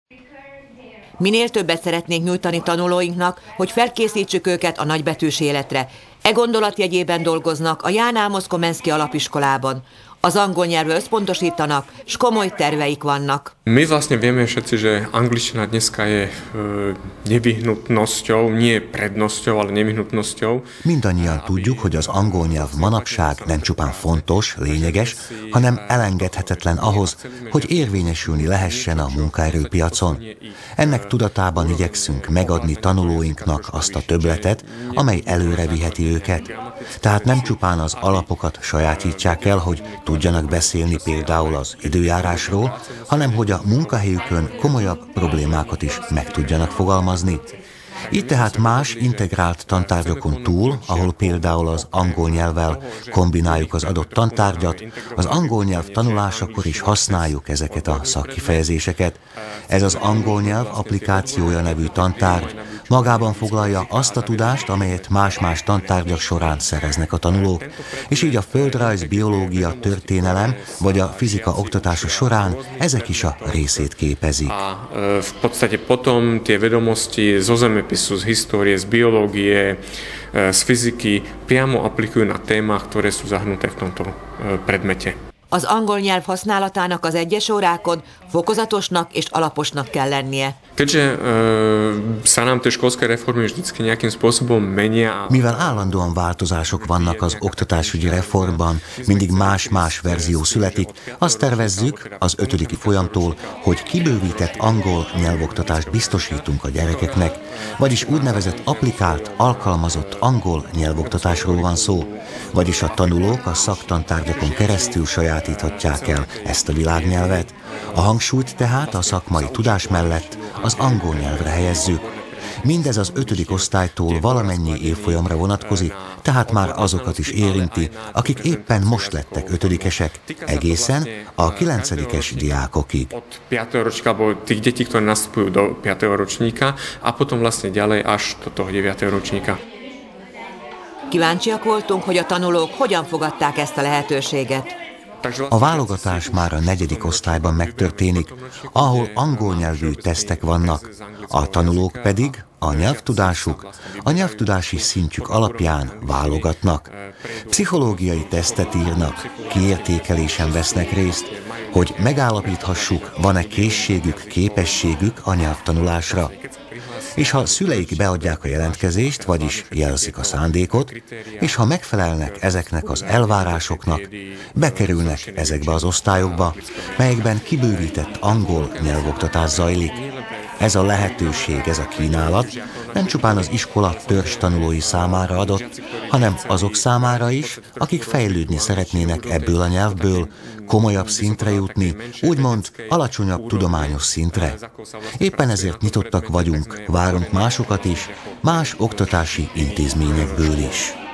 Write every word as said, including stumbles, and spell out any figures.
Minél többet szeretnénk nyújtani tanulóinknak, hogy felkészítsük őket a nagybetűs életre. E gondolat jegyében dolgoznak a Ján Ámosz Komenszki alapiskolában. Az angol nyelvre összpontosítanak, s komoly terveik vannak. My vlastne vieme všetci, že angličtina dneska je nevyhnutnosťou, nie prednosťou, ale nevyhnutnosťou. Mindannyian tudjuk, hogy az angol nyelv manapság nem csupán fontos, lényeges, hanem elengedhetetlen ahhoz, hogy érvényesülni lehessen a munkaerőpiacon. Ennek tudatában igyekszünk megadni tanulóinknak azt a többletet, amely előre viheti őket. Tehát nem csupán az alapokat sajátítsák el, hogy tudjanak beszélni például az időjárásról, hanem hogy a munkahelyükön komolyabb problémákat is meg tudjanak fogalmazni. Így tehát más integrált tantárgyakon túl, ahol például az angol nyelvvel kombináljuk az adott tantárgyat, az angol nyelv tanulásakor is használjuk ezeket a szakkifejezéseket. Ez az angol nyelv applikációja nevű tantárgy magában foglalja azt a tudást, amelyet más-más tantárgyak során szereznek a tanulók, és így a földrajz, biológia, történelem vagy a fizika oktatása során ezek is a részét képezik. V podstate potom tie vedomosti zo zemepisu, z histórie, z biológie, z fyziky priamo aplikujú na témach, ktoré sú zahrnuté v tomto predmete. Az angol nyelv használatának az egyes órákon fokozatosnak és alaposnak kell lennie. Keďže e, sa nám tie školské reformy vždycky nejakým spôsobom menia. Mivel állandóan változások vannak az oktatásügyi reformban, mindig más-más verzió születik, azt tervezzük az ötödiki folyamtól, hogy kibővített angol nyelvoktatást biztosítunk a gyerekeknek, vagyis úgynevezett applikált, alkalmazott angol nyelvoktatásról van szó, vagyis a tanulók a szaktantárgyakon keresztül sajátíthatják el ezt a világnyelvet. A hangsúlyt tehát a szakmai tudás mellett az angol nyelvre helyezzük. Mindez az ötödik osztálytól valamennyi évfolyamra vonatkozik, tehát már azokat is érinti, akik éppen most lettek ötödikesek, egészen a kilencedikes diákokig. piateho ročníka, alebo tých detí, ktoré nastupujú do piateho ročníka a potom vlastne ďalej až do toho deviateho ročníka. Kíváncsiak voltunk, hogy a tanulók hogyan fogadták ezt a lehetőséget. A válogatás már a negyedik osztályban megtörténik, ahol angol nyelvű tesztek vannak, a tanulók pedig a nyelvtudásuk, a nyelvtudási szintjük alapján válogatnak. Pszichológiai tesztet írnak, kiértékelésen vesznek részt, hogy megállapíthassuk, van-e készségük, képességük a nyelvtanulásra. És ha szüleik beadják a jelentkezést, vagyis jelzik a szándékot, és ha megfelelnek ezeknek az elvárásoknak, bekerülnek ezekbe az osztályokba, melyekben kibővített angol nyelvoktatás zajlik. Ez a lehetőség, ez a kínálat nem csupán az iskola törzs tanulói számára adott, hanem azok számára is, akik fejlődni szeretnének ebből a nyelvből, komolyabb szintre jutni, úgymond alacsonyabb tudományos szintre. Éppen ezért nyitottak vagyunk, várunk másokat is, más oktatási intézményekből is.